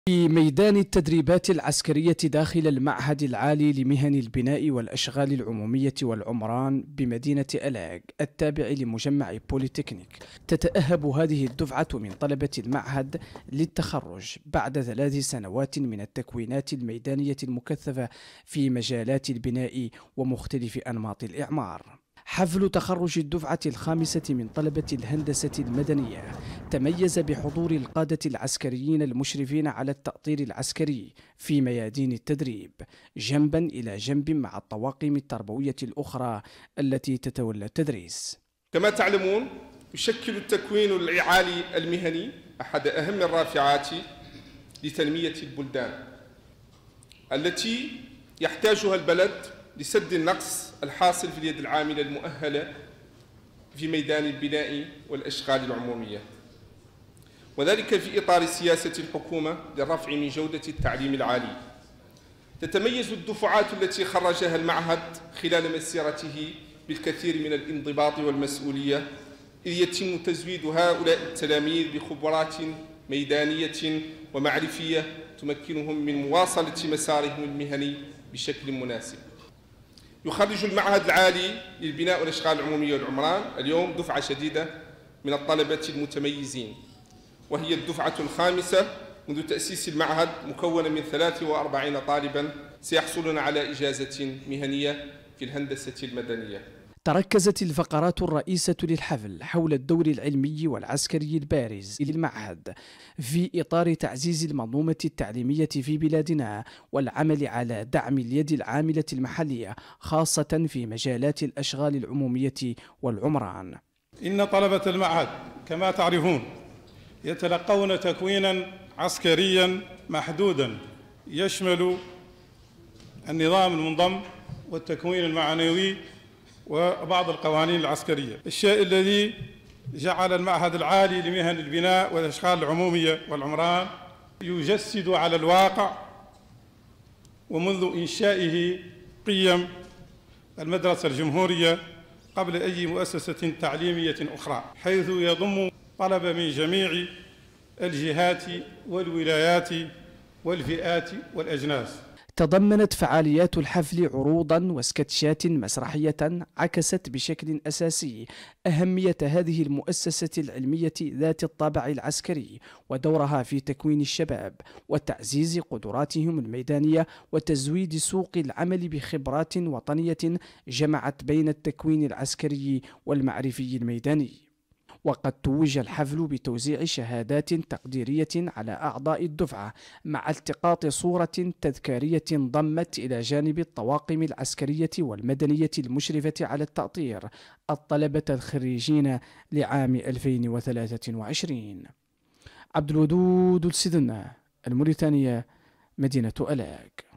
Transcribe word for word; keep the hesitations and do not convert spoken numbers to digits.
في ميدان التدريبات العسكرية داخل المعهد العالي لمهن البناء والأشغال العمومية والعمران بمدينة ألاق التابع لمجمع بوليتكنيك، تتأهب هذه الدفعة من طلبة المعهد للتخرج بعد ثلاث سنوات من التكوينات الميدانية المكثفة في مجالات البناء ومختلف أنماط الإعمار. حفل تخرج الدفعة الخامسة من طلبة الهندسة المدنية تميز بحضور القادة العسكريين المشرفين على التأطير العسكري في ميادين التدريب جنبا إلى جنب مع الطواقم التربوية الأخرى التي تتولى التدريس. كما تعلمون، يشكل التكوين العالي المهني أحد أهم الرافعات لتنمية البلدان التي يحتاجها البلد لسد النقص الحاصل في اليد العاملة المؤهلة في ميدان البناء والأشغال العمومية، وذلك في إطار سياسة الحكومة للرفع من جودة التعليم العالي. تتميز الدفعات التي خرجها المعهد خلال مسيرته بالكثير من الانضباط والمسؤولية، إذ يتم تزويد هؤلاء التلاميذ بخبرات ميدانية ومعرفية تمكنهم من مواصلة مسارهم المهني بشكل مناسب. يخرج المعهد العالي للبناء والأشغال العمومية والعمران اليوم دفعة جديدة من الطلبة المتميزين، وهي الدفعة الخامسة منذ تأسيس المعهد، مكونة من ثلاث وأربعين طالبا سيحصلون على إجازة مهنية في الهندسة المدنية. تركزت الفقرات الرئيسة للحفل حول الدور العلمي والعسكري البارز للمعهد في إطار تعزيز المنظومة التعليمية في بلادنا والعمل على دعم اليد العاملة المحلية خاصة في مجالات الأشغال العمومية والعمران. إن طلبة المعهد كما تعرفون يتلقون تكوينا عسكريا محدودا يشمل النظام المنضم والتكوين المعنوي وبعض القوانين العسكرية، الشيء الذي جعل المعهد العالي لمهن البناء والأشغال العمومية والعمران يجسد على الواقع ومنذ إنشائه قيم المدرسة الجمهورية قبل أي مؤسسة تعليمية أخرى، حيث يضم طلبة من جميع الجهات والولايات والفئات والأجناس. تضمنت فعاليات الحفل عروضا وسكتشات مسرحية عكست بشكل أساسي أهمية هذه المؤسسة العلمية ذات الطابع العسكري ودورها في تكوين الشباب وتعزيز قدراتهم الميدانية وتزويد سوق العمل بخبرات وطنية جمعت بين التكوين العسكري والمعرفي الميداني. وقد توج الحفل بتوزيع شهادات تقديرية على أعضاء الدفعة مع التقاط صورة تذكارية ضمت إلى جانب الطواقم العسكرية والمدنية المشرفة على التأطير الطلبة الخريجين لعام ألفين وثلاثة وعشرين. عبد الودود السدنة، الموريتانية، مدينة ألاق.